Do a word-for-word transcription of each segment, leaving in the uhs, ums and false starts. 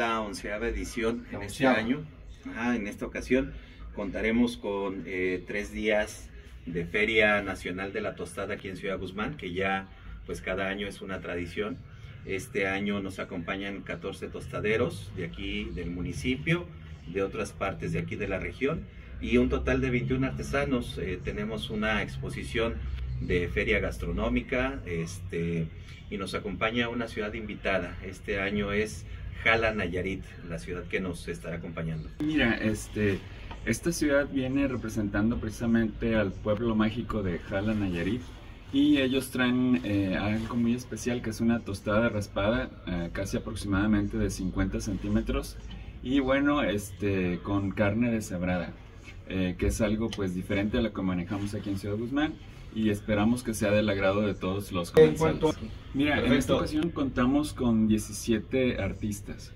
la onceava edición en La este onceava. año. Ah, en esta ocasión contaremos con eh, tres días de Feria Nacional de la Tostada aquí en Ciudad Guzmán, que ya pues cada año es una tradición. Este año nos acompañan catorce tostaderos de aquí del municipio, de otras partes de aquí de la región, y un total de veintiún artesanos. Eh, tenemos una exposición de feria gastronómica, este, y nos acompaña una ciudad invitada. Este año es Jala, Nayarit, la ciudad que nos estará acompañando. Mira, este, esta ciudad viene representando precisamente al pueblo mágico de Jala, Nayarit, y ellos traen eh, algo muy especial, que es una tostada raspada, eh, casi aproximadamente de cincuenta centímetros, y bueno, este, con carne deshebrada, eh, que es algo pues diferente a lo que manejamos aquí en Ciudad Guzmán, y esperamos que sea del agrado de todos los En comensales. cuanto a- Mira, en Perfecto. esta ocasión contamos con diecisiete artistas.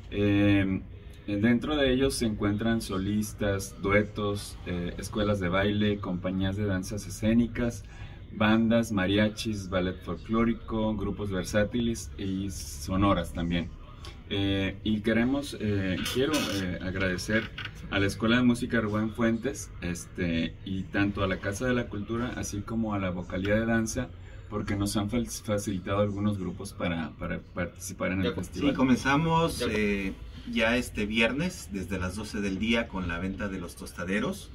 Eh, dentro de ellos se encuentran solistas, duetos, eh, escuelas de baile, compañías de danzas escénicas, bandas, mariachis, ballet folclórico, grupos versátiles y sonoras también. Eh, y queremos, eh, quiero eh, agradecer a la Escuela de Música Rubén Fuentes, este, y tanto a la Casa de la Cultura, así como a la Vocalía de Danza, porque nos han fal- facilitado algunos grupos para, para participar en el Sí, festival. Sí, comenzamos eh, ya este viernes desde las doce del día con la venta de los tostaderos.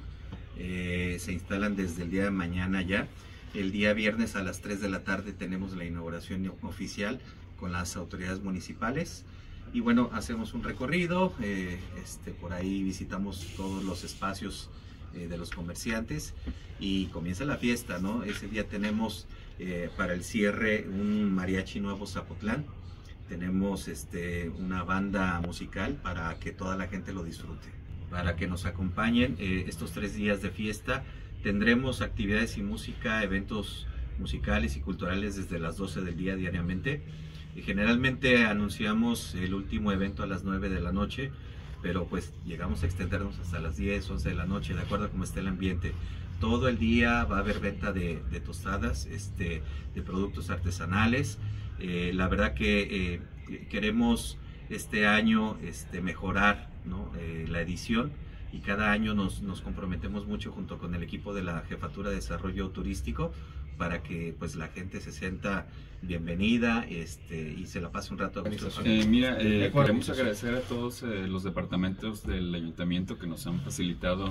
Eh, se instalan desde el día de mañana ya. El día viernes a las tres de la tarde tenemos la inauguración oficial con las autoridades municipales. Y bueno, hacemos un recorrido, eh, este, por ahí visitamos todos los espacios eh, de los comerciantes y comienza la fiesta, ¿no? Ese día tenemos eh, para el cierre un mariachi nuevo Zapotlán. Tenemos este, una banda musical para que toda la gente lo disfrute, para que nos acompañen eh, estos tres días de fiesta. Tendremos actividades y música, eventos musicales y culturales desde las doce del día diariamente. Y generalmente anunciamos el último evento a las nueve de la noche, pero pues llegamos a extendernos hasta las diez, once de la noche, de acuerdo a cómo esté el ambiente. Todo el día va a haber venta de, de tostadas, este, de productos artesanales. Eh, la verdad que eh, queremos este año este, mejorar, ¿no? eh, la edición, y cada año nos, nos comprometemos mucho junto con el equipo de la Jefatura de Desarrollo Turístico para que pues la gente se sienta bienvenida este, y se la pase un rato a gusto. Eh, mira, eh, De acuerdo. queremos agradecer a todos eh, los departamentos del ayuntamiento que nos han facilitado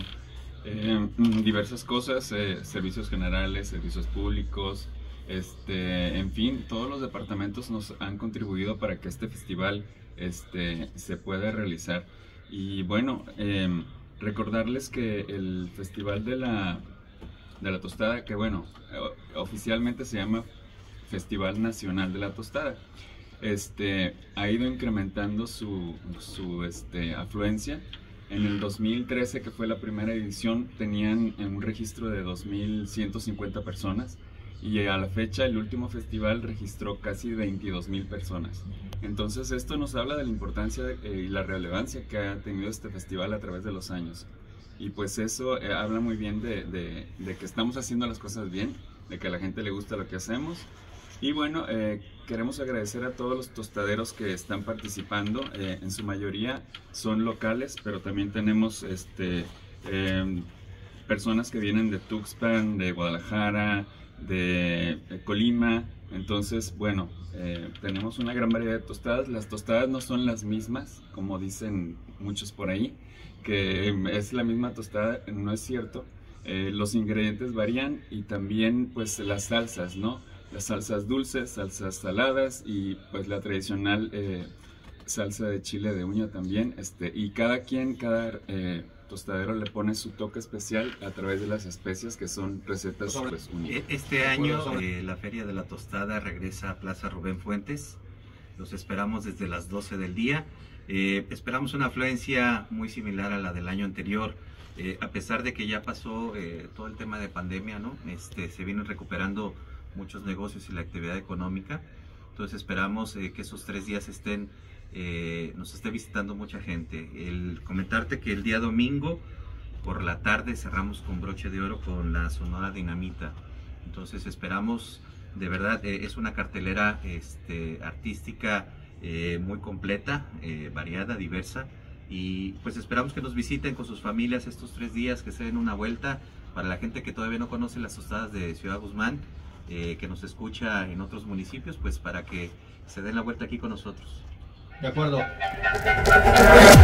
eh, diversas cosas, eh, servicios generales, servicios públicos, este, en fin, todos los departamentos nos han contribuido para que este festival este, se pueda realizar. Y bueno, eh, recordarles que el Festival de la, de la Tostada, que bueno, eh, oficialmente se llama Festival Nacional de la Tostada, este, ha ido incrementando su, su este, afluencia. En el dos mil trece, que fue la primera edición, tenían un registro de dos mil ciento cincuenta personas, y a la fecha el último festival registró casi veintidós mil personas. Entonces esto nos habla de la importancia eh, y la relevancia que ha tenido este festival a través de los años. Y pues eso eh, habla muy bien de, de, de que estamos haciendo las cosas bien, de que a la gente le gusta lo que hacemos. Y bueno, eh, queremos agradecer a todos los tostaderos que están participando. Eh, en su mayoría son locales, pero también tenemos este, eh, personas que vienen de Tuxpan, de Guadalajara, de, de Colima. Entonces, bueno, eh, tenemos una gran variedad de tostadas. Las tostadas no son las mismas, como dicen muchos por ahí, que es la misma tostada. No es cierto. Eh, los ingredientes varían, y también pues las salsas, ¿no? Las salsas dulces, salsas saladas, y pues la tradicional eh, salsa de chile de uña también. Este, y cada quien, cada eh, tostadero le pone su toque especial a través de las especias, que son recetas pues, únicas. Este año eh, la Feria de la Tostada regresa a Plaza Rubén Fuentes. Los esperamos desde las doce del día. Eh, esperamos una afluencia muy similar a la del año anterior. Eh, a pesar de que ya pasó eh, todo el tema de pandemia, ¿no? Este, se vienen recuperando muchos negocios y la actividad económica. Entonces esperamos eh, que esos tres días estén, eh, nos esté visitando mucha gente. El comentarte que el día domingo por la tarde cerramos con broche de oro con la Sonora Dinamita. Entonces esperamos, de verdad, eh, es una cartelera este, artística eh, muy completa, eh, variada, diversa, y pues esperamos que nos visiten con sus familias estos tres días, que se den una vuelta. Para la gente que todavía no conoce las tostadas de Ciudad Guzmán, eh, que nos escucha en otros municipios, pues para que se den la vuelta aquí con nosotros. De acuerdo.